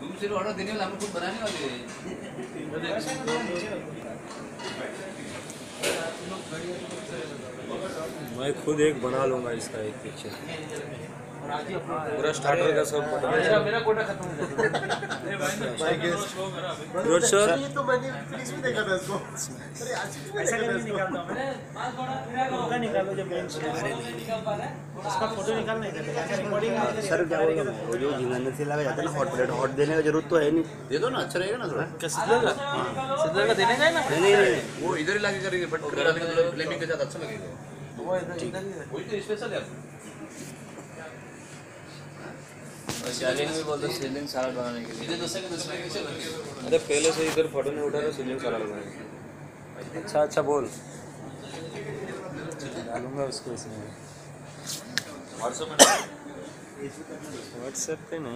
तुम सिर्फ ऑर्डर देने वाले, हम खुद बनाने वाले हैं। मैं खुद एक बना लूँगा इसका एक पिक्चर, पूरा स्टार्टर का सब बना। मेरा कोटा खत्म हो जाता सर ये तो मैंने फिनिश भी देखा था इसको। अरे आज ऐसा करके निकालता हूँ मैं। होगा निकालो जब बेंच उसका फोटो निकालना है रिकॉर्डिंग। सर क्या बोलूँ मैं, वो जो जिंगल से लगा जाता है ना हॉट प्लेट, हॉट देने का जरूरत तो है नहीं। दे दो ना, अच्छा रहेगा ना थोड़ा। सिद्धर का देने का है ना। नहीं वो इधर ही लाके करेंगे, बट डालने का थोड़ा फ्लेमिंग के साथ अच्छा लगेगा। वो इधर ही वही तो स्पेशल है। सैलिंग भी बोलते हैं, सैलिंग सलाद बनाने के लिए। इधर 10 सेकंड 10 सेकंड चल रहा है। अरे पहले से इधर फोटो नहीं उठा रहा, सीलिंग सारा लगाएंगे। अच्छा अच्छा बोल, डालूंगा उसको इसमें। व्हाट्सएप पे नहीं,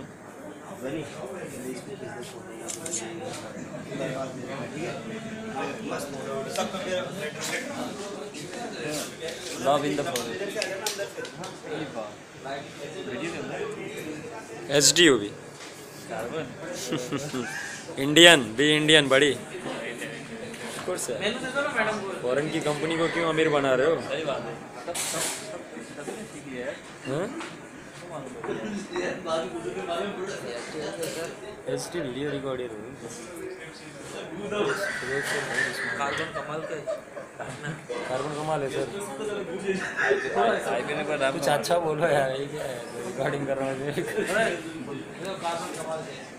love in the forest. HD भी इंडियन भी, इंडियन बड़ी कोर्स है। मेनू दे दो ना मैडम को। फॉरेन की कंपनी को क्यों अमीर बना रहे हो? सही बात है। हाँ? HD वीडियो रिकॉर्डर हो। कार्बन कमाल का है। कार्बन कमाल है सर। आईपी ने पर कुछ अच्छा बोलो यार, ये क्या है रिकॉर्डिंग कर रहा हूँ। कार्बन कमाल है।